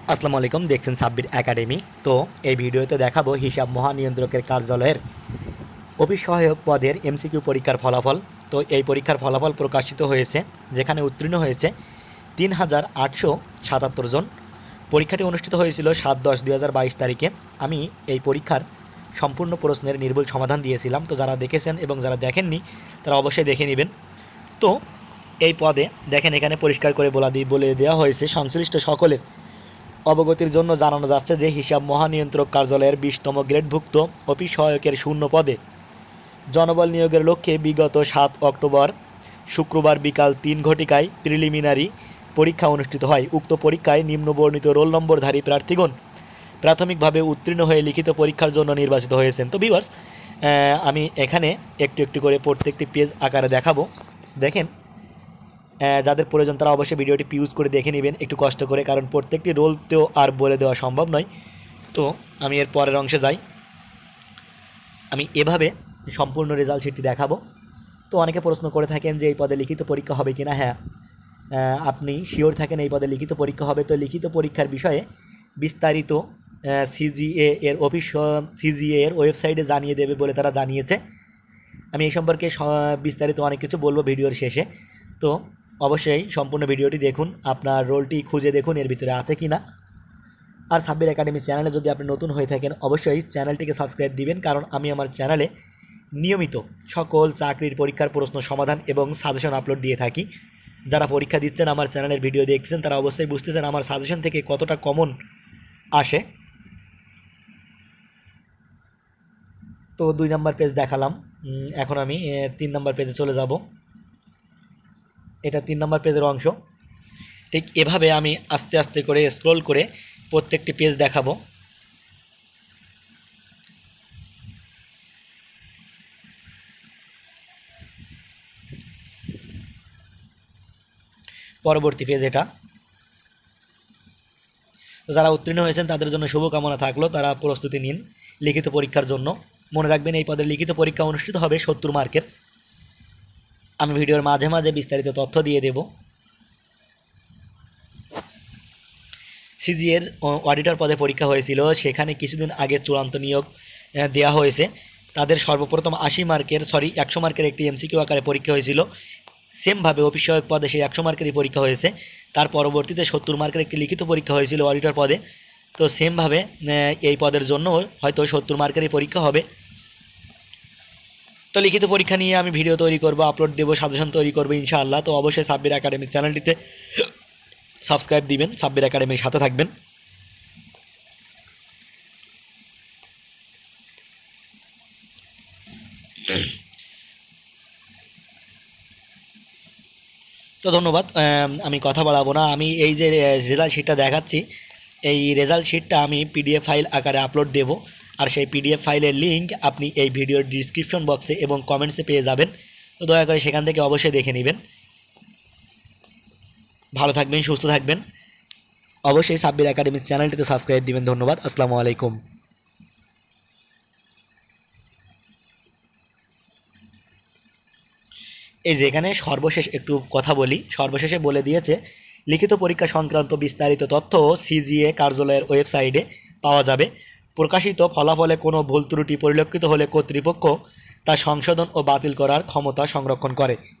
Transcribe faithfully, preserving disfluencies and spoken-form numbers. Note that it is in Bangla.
আসসালামু আলাইকুম, দেখছেন সাব্বির একাডেমি। তো এই ভিডিওতে দেখাবো হিসাব মহানিয়ন্ত্রকের কার্যালয়ের অফিস সহায়ক পদের এমসিকিউ পরীক্ষার ফলাফল। তো এই পরীক্ষার ফলাফল প্রকাশিত হয়েছে, যেখানে উত্তীর্ণ হয়েছে তিন হাজার আটশো সাতাত্তর জন। পরীক্ষাটি অনুষ্ঠিত হয়েছিল সাত দশ দুই হাজার বাইশ তারিখে। আমি এই পরীক্ষার সম্পূর্ণ প্রশ্নের নির্ভুল সমাধান দিয়েছিলাম। তো যারা দেখেছেন এবং যারা দেখেননি তারা অবশ্যই দেখে নেবেন। তো এই পদে দেখেন, এখানে পরিষ্কার করে বলা দিয়ে বলে দেওয়া হয়েছে, সংশ্লিষ্ট সকলের অবগতির জন্য জানানো যাচ্ছে যে হিসাব মহানিয়ন্ত্রক কার্যালয়ের বিশতম গ্রেডভুক্ত অফিস সহায়কের শূন্য পদে জনবল নিয়োগের লক্ষ্যে বিগত সাত অক্টোবর শুক্রবার বিকাল তিন ঘটিকায় প্রিলিমিনারি পরীক্ষা অনুষ্ঠিত হয়। উক্ত পরীক্ষায় নিম্নবর্ণিত রোল নম্বরধারী প্রার্থীগণ প্রাথমিকভাবে উত্তীর্ণ হয়ে লিখিত পরীক্ষার জন্য নির্বাচিত হয়েছেন। তো ভিউয়ার্স, আমি এখানে একটু একটু করে প্রত্যেকটি পেজ আকারে দেখাবো। দেখেন, যাদের প্রয়োজন তারা অবশ্যই ভিডিওটি পিউজ করে দেখে নেবেন একটু কষ্ট করে, কারণ প্রত্যেকটি রোলতেও আর বলে দেওয়া সম্ভব নয়। তো আমি এর পরের অংশে যাই। আমি এভাবে সম্পূর্ণ রেজাল্ট শিটটি দেখাবো। তো অনেকে প্রশ্ন করে থাকেন যে এই পদে লিখিত পরীক্ষা হবে কি না। হ্যাঁ, আপনি শিওর থাকেন এই পদে লিখিত পরীক্ষা হবে। তো লিখিত পরীক্ষার বিষয়ে বিস্তারিত সিজিএ এর অফিস সিজিএ এর ওয়েবসাইটে জানিয়ে দেবে বলে তারা জানিয়েছে। আমি এই সম্পর্কে বিস্তারিত অনেক কিছু বলবো ভিডিওর শেষে। তো অবশ্যই সম্পূর্ণ ভিডিওটি দেখুন, আপনার রোলটি খুঁজে দেখুন এর ভিতরে আছে কি না। আর সাব্বির একাডেমি চ্যানেলে যদি আপনি নতুন হয়ে থাকেন অবশ্যই চ্যানেলটিকে সাবস্ক্রাইব দিবেন, কারণ আমি আমার চ্যানেলে নিয়মিত সকল চাকরির পরীক্ষার প্রশ্ন সমাধান এবং সাজেশন আপলোড দিয়ে থাকি। যারা পরীক্ষা দিচ্ছেন আমার চ্যানেলের ভিডিও দেখছেন তারা অবশ্যই বুঝতেছেন আমার সাজেশন থেকে কতটা কমন আসে। তো দুই নম্বর পেজ দেখালাম, এখন আমি তিন নম্বর পেজে চলে যাব। এটা তিন নম্বর পেজের অংশ। ঠিক এভাবে আমি আস্তে আস্তে করে স্ক্রল করে প্রত্যেকটি পেজ দেখাবো। পরবর্তী পেজ এটা। তো যারা উত্তীর্ণ হয়েছেন তাদের জন্য শুভকামনা থাকলো, তারা প্রস্তুতি নিন লিখিত পরীক্ষার জন্য। মনে রাখবেন এই পদের লিখিত পরীক্ষা অনুষ্ঠিত হবে সত্তর মার্কের। আমি ভিডিওর মাঝে মাঝে বিস্তারিত তথ্য দিয়ে দেব। সিজিএর অডিটর পদে পরীক্ষা হয়েছিল, সেখানে কিছুদিন আগে চূড়ান্ত নিয়োগ দেওয়া হয়েছে। তাদের সর্বপ্রথম আশি মার্কের সরি একশো মার্কের একটি এমসিকিউ আকারে পরীক্ষা হয়েছিল। সেমভাবে অফিস সহায়ক পদে সেই একশো মার্কেরই পরীক্ষা হয়েছে। তার পরবর্তীতে সত্তর মার্কের একটি লিখিত পরীক্ষা হয়েছিল অডিটর পদে। তো সেমভাবে এই পদের জন্য হয়তো সত্তর মার্কেরই পরীক্ষা হবে। তো লিখিত পরীক্ষা নিয়ে আমি ভিডিও তৈরি করব, আপলোড দেবো, সাজেশন তৈরি করবো ইনশাআল্লাহ। তো অবশ্যই সাব্বির একাডেমি চ্যানেলটিতে সাবস্ক্রাইব দিবেন, সাব্বির একাডেমির সাথে থাকবেন। তো ধন্যবাদ, আমি কথা বাড়াবো না। আমি এই যে রেজাল্ট শিটটা দেখাচ্ছি, এই রেজাল্ট শিটটা আমি পিডিএফ ফাইল আকারে আপলোড দেব। আর সেই পিডিএফ ফাইলের লিঙ্ক আপনি এই ভিডিওর ডিসক্রিপশন বক্সে এবং কমেন্টসে পেয়ে যাবেন। তো দয়া করে সেখান থেকে অবশ্যই দেখে নেবেন। ভালো থাকবেন, সুস্থ থাকবেন। অবশ্যই সাব্বির একাডেমির চ্যানেলটিতে সাবস্ক্রাইব দিবেন। ধন্যবাদ, আসসালামু আলাইকুম। এই যে এখানে সর্বশেষ একটু কথা বলি, সর্বশেষে বলে দিয়েছে লিখিত পরীক্ষা সংক্রান্ত বিস্তারিত তথ্য সিজিএ কার্যালয়ের ওয়েবসাইটে পাওয়া যাবে। প্রকাশিত ফলাফলে কোনো ভুল ত্রুটি পরিলক্ষিত হলে কর্তৃপক্ষ তা সংশোধন ও বাতিল করার ক্ষমতা সংরক্ষণ করে।